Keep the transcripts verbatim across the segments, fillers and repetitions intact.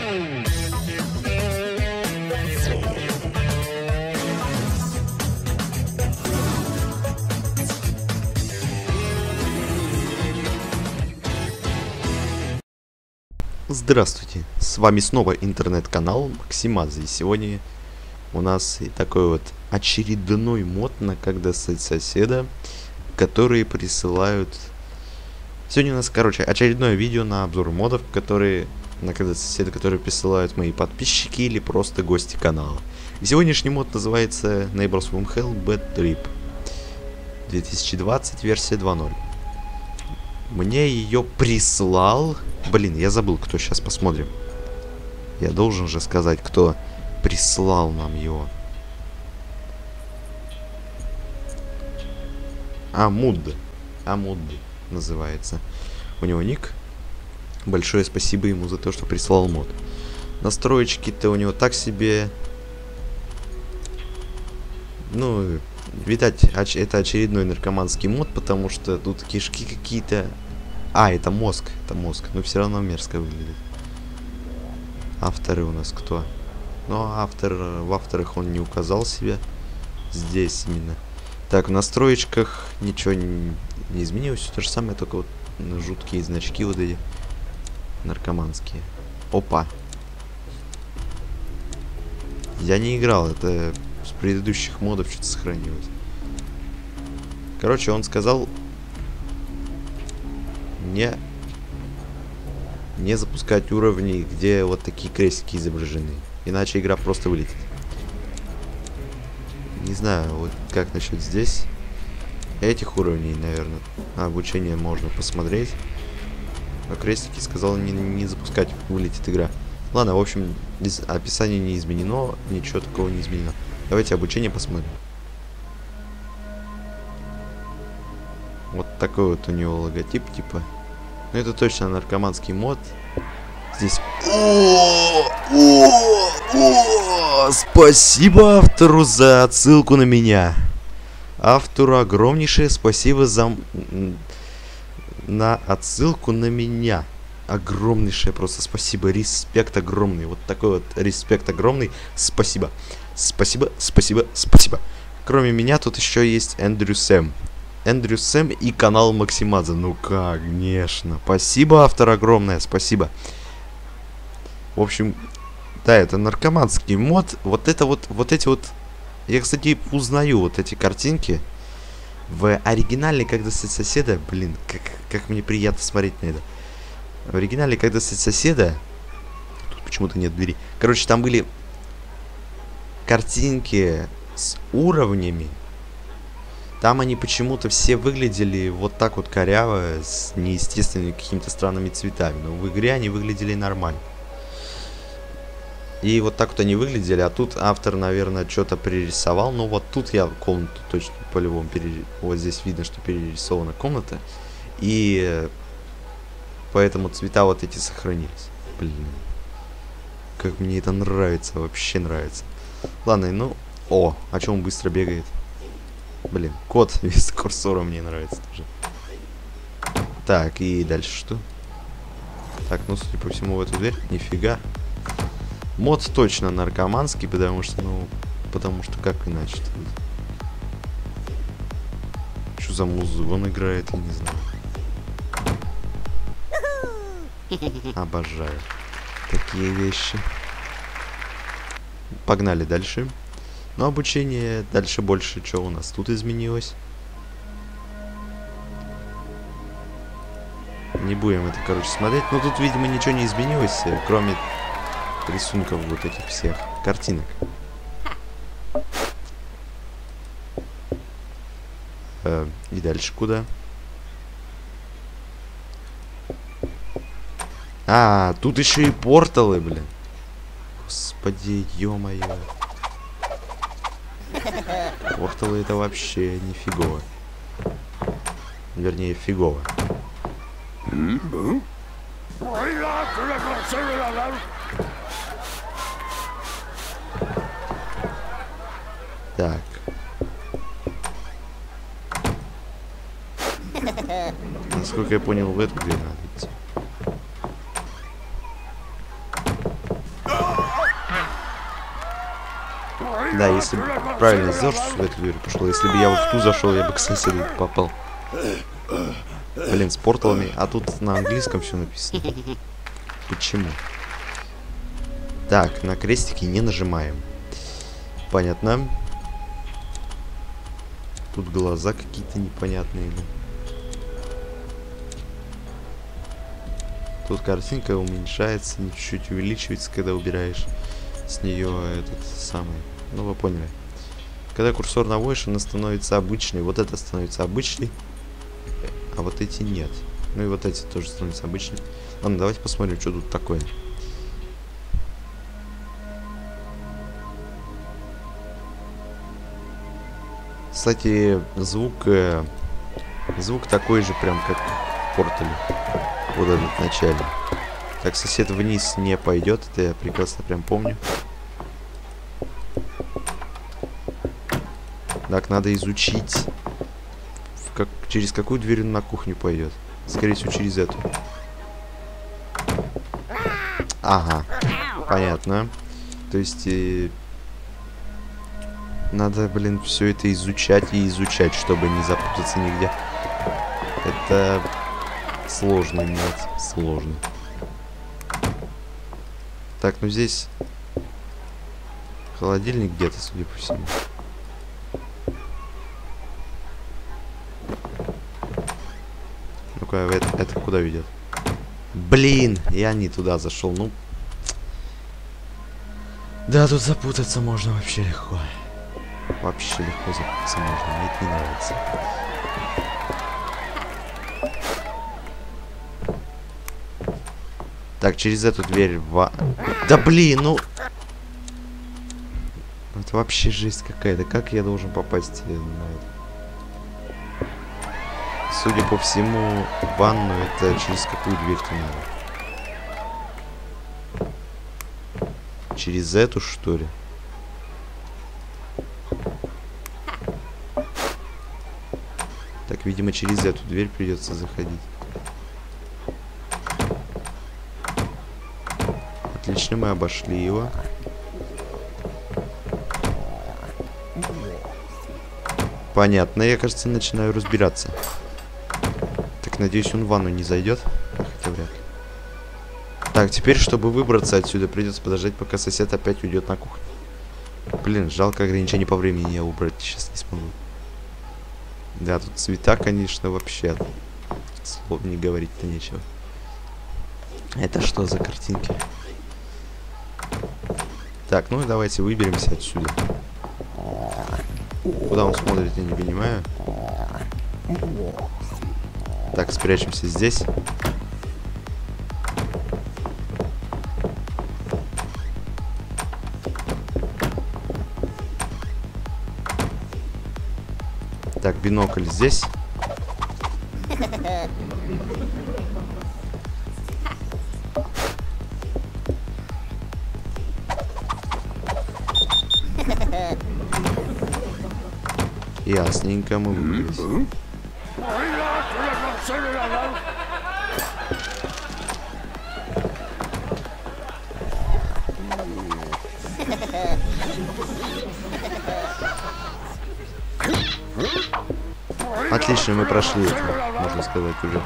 Здравствуйте, с вами снова интернет-канал Максимадзе, и сегодня у нас и такой вот очередной мод на как достать соседа, которые присылают... Сегодня у нас, короче, очередное видео на обзор модов, которые на как достать соседа, которые присылают мои подписчики или просто гости канала. И сегодняшний мод называется Neighbors from Hell Bad Trip две тысячи двадцать, версия два ноль. Мне ее прислал... Блин, я забыл, кто, сейчас посмотрим. Я должен же сказать, кто прислал нам его. Амуд. Амуд называется. У него ник. Большое спасибо ему за то, что прислал мод. Настроечки-то у него так себе. Ну, видать, это очередной наркоманский мод, потому что тут кишки какие-то... А, это мозг, это мозг, но все равно мерзко выглядит. Авторы у нас кто? Ну, автор, в авторах он не указал себя. Здесь именно. Так, в настроечках ничего не, не изменилось, все то же самое, только вот жуткие значки вот эти наркоманские. Опа. Я не играл, это с предыдущих модов что-то сохранилось. Короче, он сказал... Не, не запускать уровни, где вот такие крестики изображены. Иначе игра просто вылетит. Не знаю, вот как насчет здесь. Этих уровней, наверное, обучение можно посмотреть. А крестики сказал не, не запускать, вылетит игра. Ладно, в общем, описание не изменено, ничего такого не изменено. Давайте обучение посмотрим. Вот такой вот у него логотип, типа. Ну, это точно наркоманский мод. Здесь... О, о, о, спасибо автору за отсылку на меня. Автору огромнейшее спасибо за... На отсылку на меня. Огромнейшее просто спасибо. Респект огромный. Вот такой вот респект огромный. Спасибо. Спасибо, спасибо, спасибо. Кроме меня тут еще есть Эндрю Сэм. Эндрю Сэм и канал Максимадзе. Ну, конечно. Спасибо, автор, огромное. Спасибо. В общем, да, это наркоманский мод. Вот это вот, вот эти вот... Я, кстати, узнаю вот эти картинки. В оригинале, когда достать соседа... Блин, как, как мне приятно смотреть на это. В оригинале, когда достать соседа... Тут почему-то нет двери. Короче, там были картинки с уровнями. Там они почему-то все выглядели вот так вот коряво, с неестественными какими-то странными цветами. Но в игре они выглядели нормально. И вот так вот они выглядели, а тут автор, наверное, что-то перерисовал. Но вот тут я комнату точно по-любому перерисовал. Вот здесь видно, что перерисована комната. И поэтому цвета вот эти сохранились. Блин. Как мне это нравится, вообще нравится. Ладно, ну... О, а что он быстро бегает? Блин, кот без курсора мне нравится тоже. Так, и дальше что? Так, ну, судя по всему, в эту дверь. Нифига. Мод точно наркоманский, потому что, ну... Потому что как иначе-то? Что за музыку он играет, я не знаю. Обожаю такие вещи. Погнали дальше. Но обучение дальше больше, что у нас тут изменилось. Не будем это, короче, смотреть. Но тут, видимо, ничего не изменилось, кроме рисунков вот этих всех картинок. Э, и дальше куда? А, тут еще и порталы, блин. Господи, ё-моё. Порталы это вообще нифигово. Вернее, фигово. Так. Насколько я понял, в эту дверь надо идти. Да, если бы правильно сделал, что в эту дверь пошел. Если бы я вот в ту зашел, я бы к соседу попал. Блин, с порталами. А тут на английском все написано. Почему? Так, на крестики не нажимаем. Понятно. Тут глаза какие-то непонятные. Тут картинка уменьшается, чуть-чуть увеличивается, когда убираешь с нее этот самый. Ну, вы поняли. Когда курсор наводишь, она становится обычной. Вот это становится обычной, а вот эти нет. Ну и вот эти тоже становятся обычными. Ладно, давайте посмотрим, что тут такое. Кстати, звук э, звук такой же, прям как в портале. Вот этот начальный. Так, сосед вниз не пойдет, это я прекрасно прям помню. Так, надо изучить, в как, через какую дверь он на кухню пойдет. Скорее всего, через эту. Ага, понятно. То есть э, надо, блин, все это изучать и изучать, чтобы не запутаться нигде. Это сложный мод, сложный. Так, ну здесь холодильник где-то, судя по всему. Ну-ка, это, это куда ведет? Блин, я не туда зашел, ну. Да, тут запутаться можно вообще легко. Вообще легко запутаться можно, мне это не нравится. Так, через эту дверь в... Да блин, ну... Это вообще жесть какая-то. Как я должен попасть на это? Судя по всему, в ванну это через какую дверь-то надо? Через эту, что ли? Так, видимо, через эту дверь придется заходить. Отлично, мы обошли его. Понятно, я, кажется, начинаю разбираться. Так, надеюсь, он в ванну не зайдет. Хотя вряд ли. Так, теперь, чтобы выбраться отсюда, придется подождать, пока сосед опять уйдет на кухню. Блин, жалко, ограничение по времени я убрать сейчас не смогу. Да, тут цвета, конечно, вообще. Слов не говорить-то нечего. Это что за картинки? Так, ну и давайте выберемся отсюда. Куда он смотрит, я не понимаю. Так, спрячемся здесь. Так, бинокль здесь. Ясненько, мы выбрались. Отлично, мы прошли это, можно сказать, уже.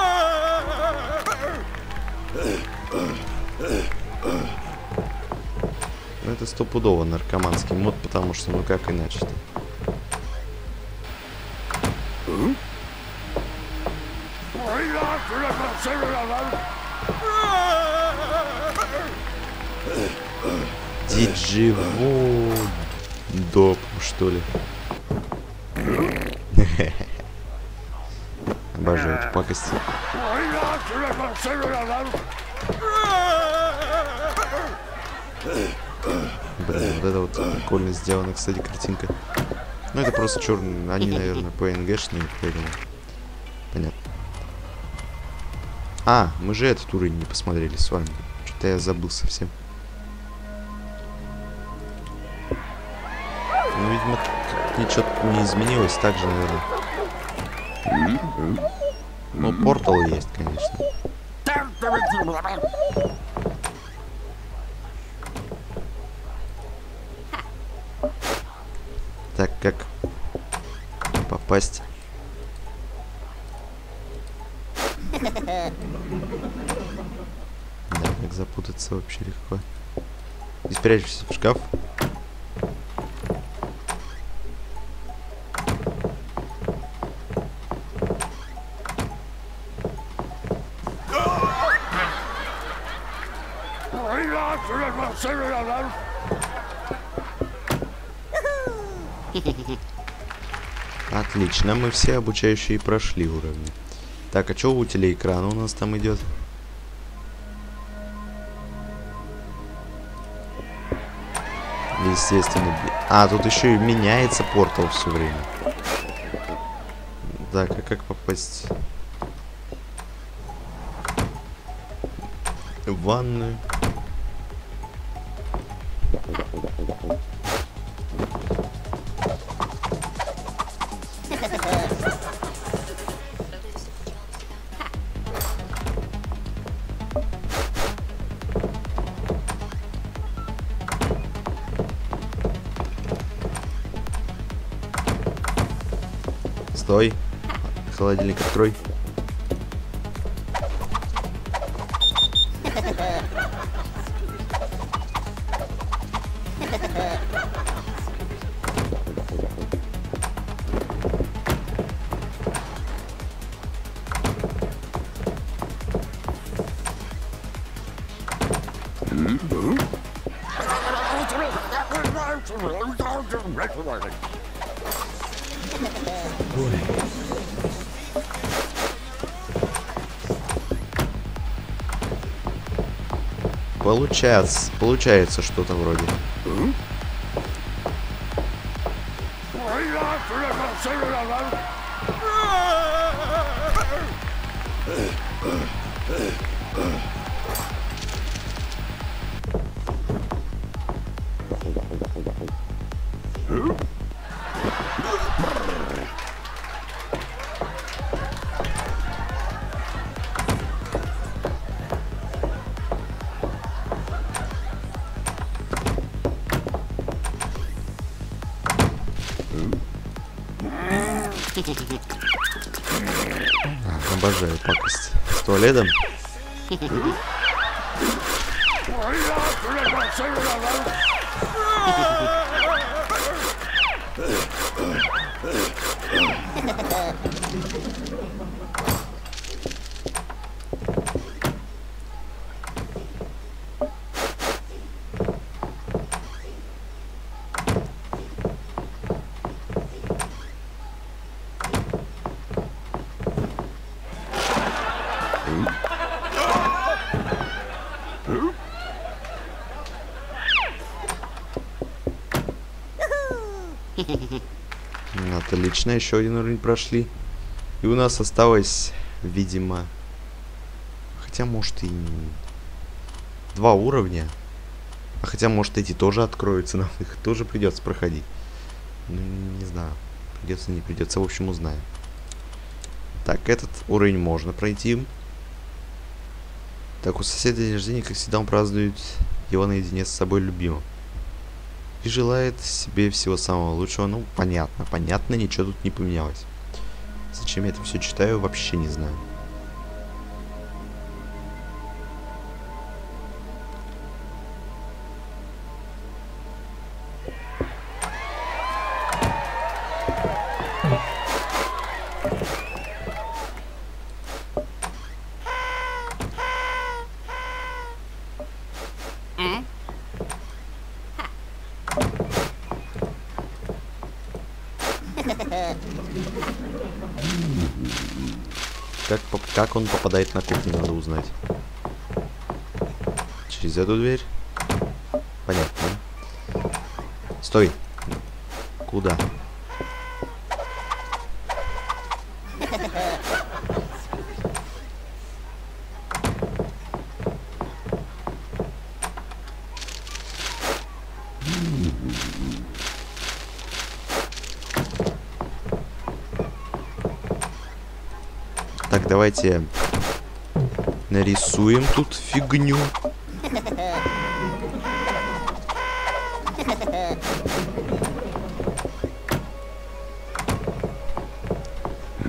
Ну, это стопудово наркоманский мод, потому что, ну как иначе-то? Дидживо доп, что ли? Обожаю эту пакость. Блин, вот это вот прикольно сделана, кстати, картинка. Ну, это просто черный. Они, наверное, пи эн джи-шные, поэтому. Понятно. А, мы же этот уровень не посмотрели с вами. Что-то я забыл совсем. Ну, видимо, ничего не изменилось. Так же, наверное. Ну, портал есть, конечно. Так, как попасть? Да, как запутаться вообще легко. И спрячься в шкаф. Отлично, мы все обучающие прошли уровни. Так, а что у телеэкрана у нас там идет? Естественно. А, тут еще и меняется портал все время. Так, а как попасть в ванную? Стой. Холодильник открой. Получается, получается что-то вроде. Обожаю пакость с туалетом. Отлично, еще один уровень прошли. И у нас осталось, видимо... Хотя, может, и... Два уровня. А хотя, может, эти тоже откроются. Нам их тоже придется проходить. Ну, не знаю. Придется, не придется. В общем, узнаем. Так, этот уровень можно пройти. Так, у соседа день рождения, как всегда, он празднует его наедине с собой любимым. И желает себе всего самого лучшего. Ну, понятно, понятно, ничего тут не поменялось. Зачем я это все читаю, вообще не знаю. Как, как он попадает на кухню, надо узнать. Через эту дверь? Понятно. Стой. Куда? Так, давайте нарисуем тут фигню.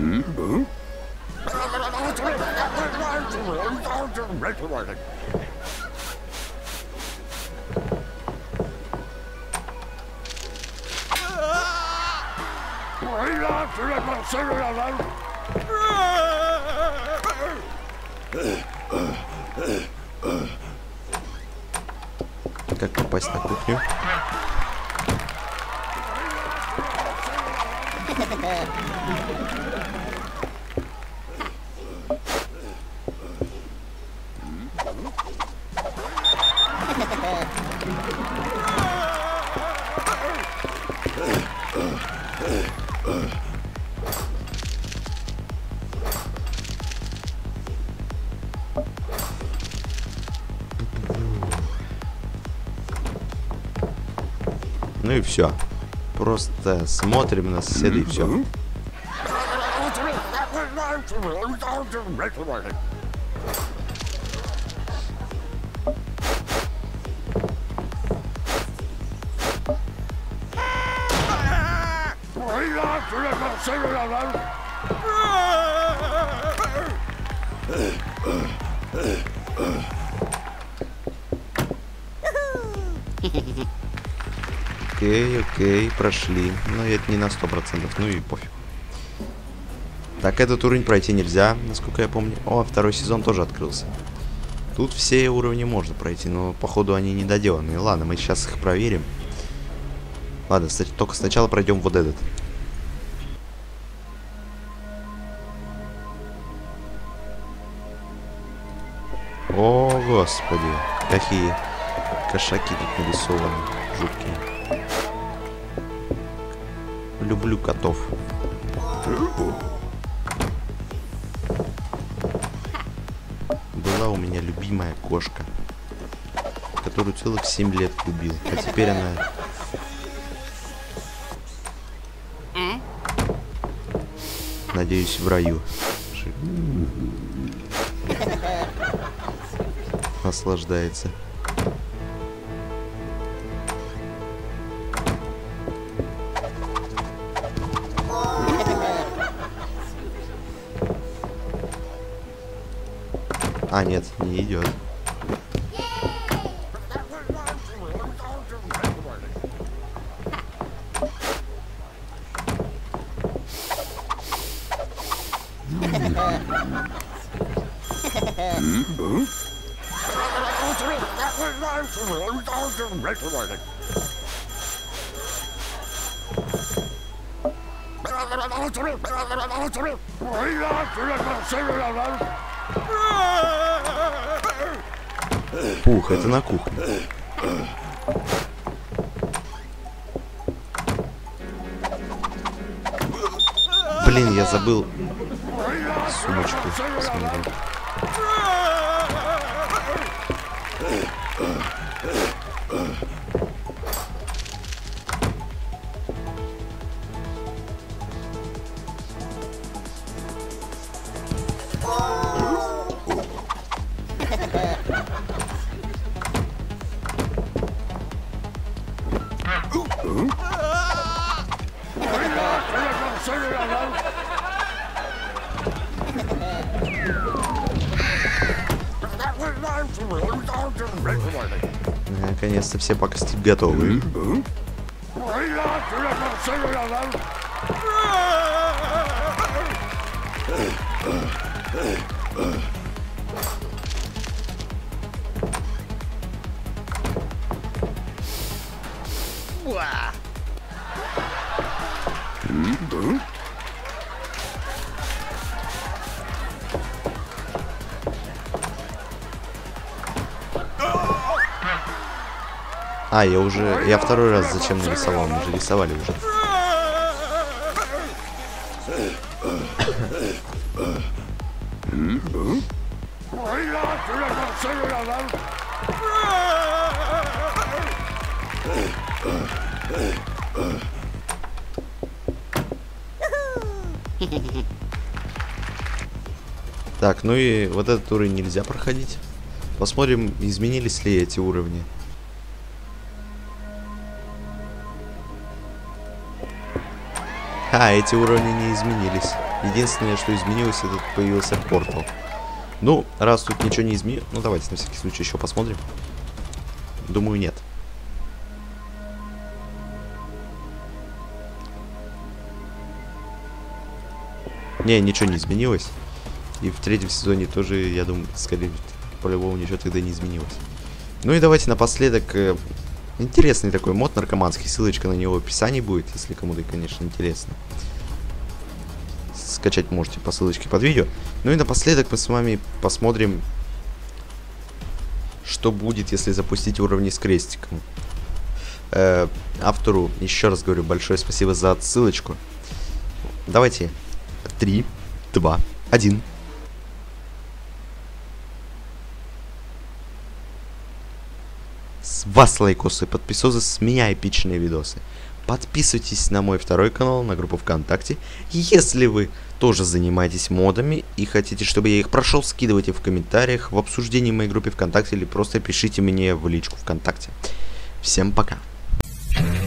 Как попасть на кухню? Ну и все. Просто смотрим на соседа и все. Окей, окей, прошли. Но это не на сто процентов, ну и пофиг. Так, этот уровень пройти нельзя, насколько я помню. О, второй сезон тоже открылся. Тут все уровни можно пройти, но походу они недоделанные. Ладно, мы сейчас их проверим. Ладно, только сначала пройдем вот этот. О, господи, какие кошаки тут нарисованы, жуткие. Люблю котов. Была у меня любимая кошка, которую целых семь лет любил, а теперь она... Надеюсь, в раю. Наслаждается. А, нет, не идет. Ух, это на кухне. Блин, я забыл сумочку. Смотри. Наконец-то все пакости готовы. А, я уже... Я второй раз зачем нарисовал? Мы же рисовали уже. Так, ну и вот этот уровень нельзя проходить. Посмотрим, изменились ли эти уровни. А, эти уровни не изменились. Единственное, что изменилось, это появился портал. Ну, раз тут ничего не изменилось... Ну, давайте на всякий случай еще посмотрим. Думаю, нет. Не, ничего не изменилось. И в третьем сезоне тоже, я думаю, скорее, по-любому ничего тогда не изменилось. Ну и давайте напоследок... Э, интересный такой мод наркоманский. Ссылочка на него в описании будет, если кому-то, конечно, интересно. Скачать можете по ссылочке под видео. Ну и напоследок мы с вами посмотрим, что будет, если запустить уровни с крестиком. Э, автору, еще раз говорю, большое спасибо за отсылочку. Давайте. три, два, один. С вас лайкосы, подписосы, с меня эпичные видосы. Подписывайтесь на мой второй канал, на группу ВКонтакте. Если вы тоже занимаетесь модами и хотите, чтобы я их прошел, скидывайте в комментариях, в обсуждении моей группы ВКонтакте или просто пишите мне в личку ВКонтакте. Всем пока.